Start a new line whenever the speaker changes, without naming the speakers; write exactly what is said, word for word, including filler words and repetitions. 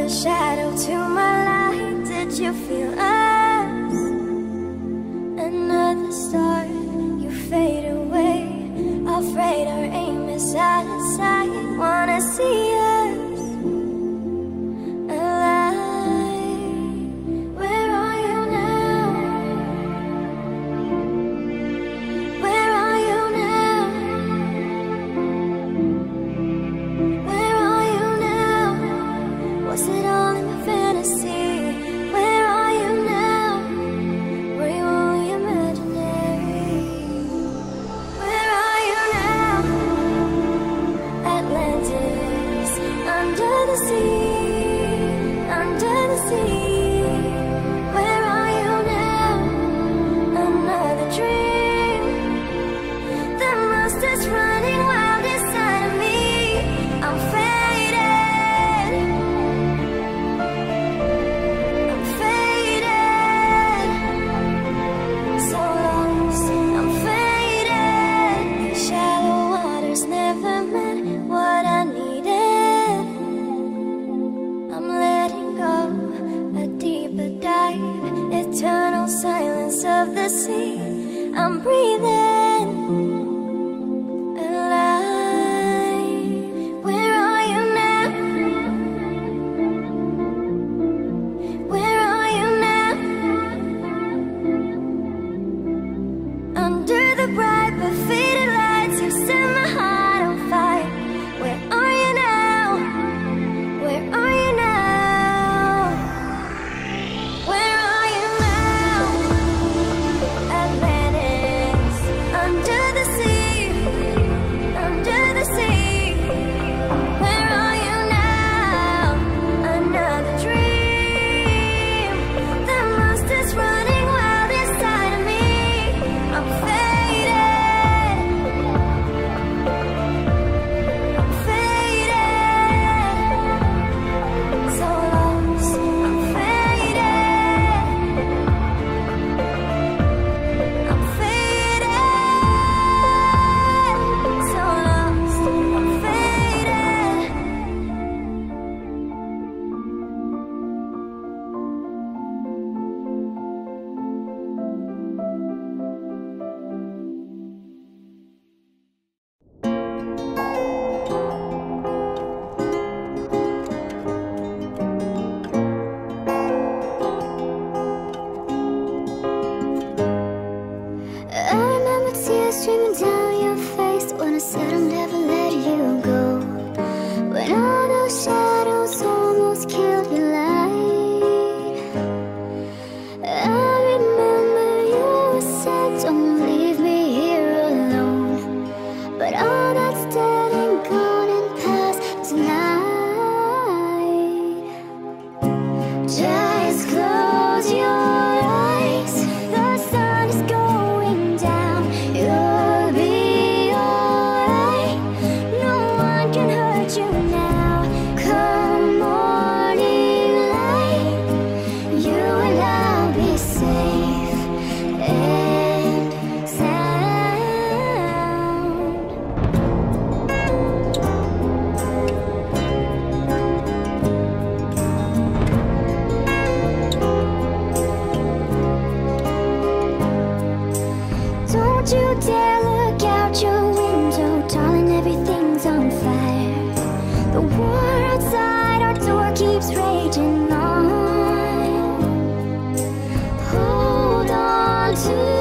a shadow to my light. Did you feel us? Another star, you fade away. Afraid our aim is out of sight. Wanna see us alive. Where are you now? Where are you now? Where are you now? Was it all in my fantasy? Where are you now? Were you only imaginary? Where are you now? Atlantis, under the sea, under the sea. Where are you now? Another dream. The monster's running wild inside of me. I'm faded. I'm faded. So lost, I'm faded. The shallow waters never meant what I needed. I'm letting go, a deeper dive. Eternal silence of the sea. I'm breathing alive. Where are you now? Where are you now? Under the bright but faded lights, you set my heart on fire. Where are you now? Where are you now? Where are you now? Atlantis, under the sea, under the sea. Where are you now? Another dream. The monster's running wild inside of me. I'm faded. I'm faded. So lost, I'm faded. I'm faded. So lost, I'm faded. I remember tears streaming down your face when I said I'd never let you go. When all those shadows almost killed your light. I remember you said don't leave me here alone. But all that's dead and gone and past tonight. Just close your eyes. The sun is going down. You'll be alright. No one can hurt you now. Come morning light, you and I'll be safe and sound. Don't you dare look out your window, darling, everything's on fire. The war outside our door keeps raging on. Hold on to